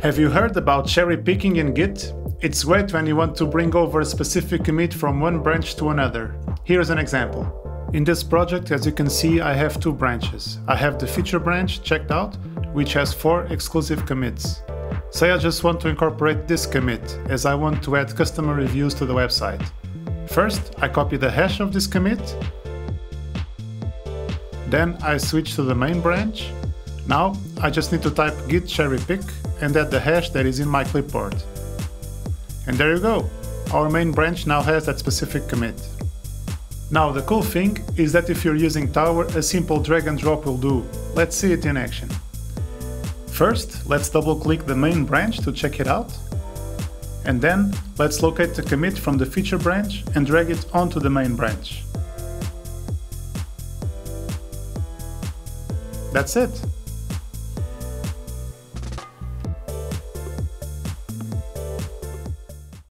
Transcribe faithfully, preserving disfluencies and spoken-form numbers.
Have you heard about cherry picking in Git? It's great when you want to bring over a specific commit from one branch to another. Here's an example. In this project, as you can see, I have two branches. I have the feature branch checked out, which has four exclusive commits. Say I just want to incorporate this commit, as I want to add customer reviews to the website. First, I copy the hash of this commit. Then I switch to the main branch. Now, I just need to type git cherry pick and add the hash that is in my clipboard. And there you go! Our main branch now has that specific commit. Now the cool thing is that if you're using Tower, a simple drag and drop will do. Let's see it in action. First, let's double click the main branch to check it out. And then, let's locate the commit from the feature branch and drag it onto the main branch. That's it!